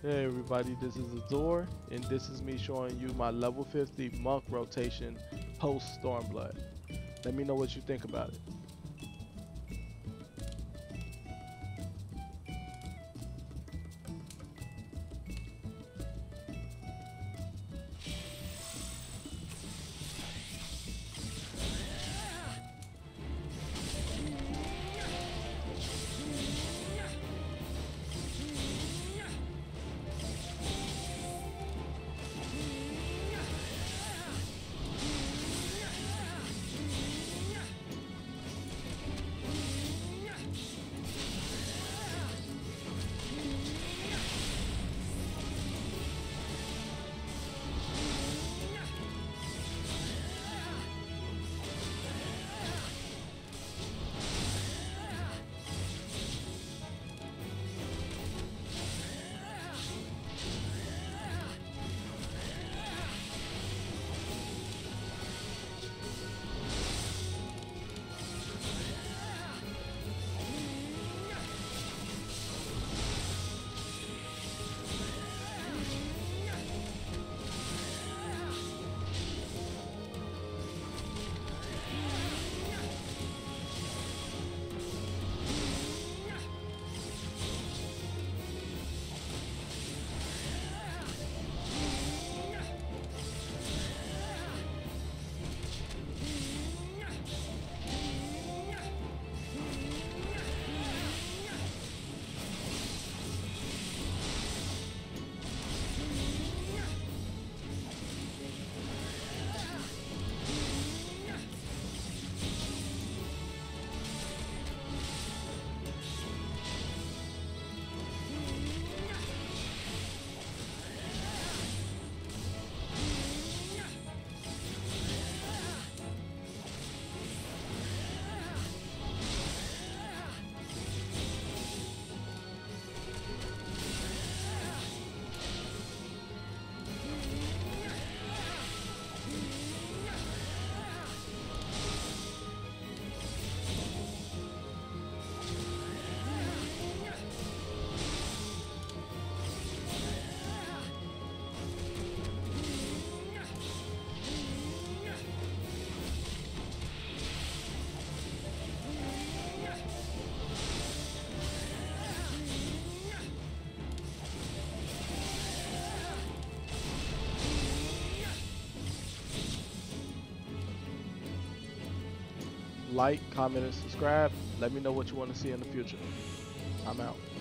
Hey everybody, this is Azor, and this is me showing you my level 50 monk rotation post Stormblood. Let me know what you think about it. Like, comment, and subscribe. Let me know what you want to see in the future. I'm out.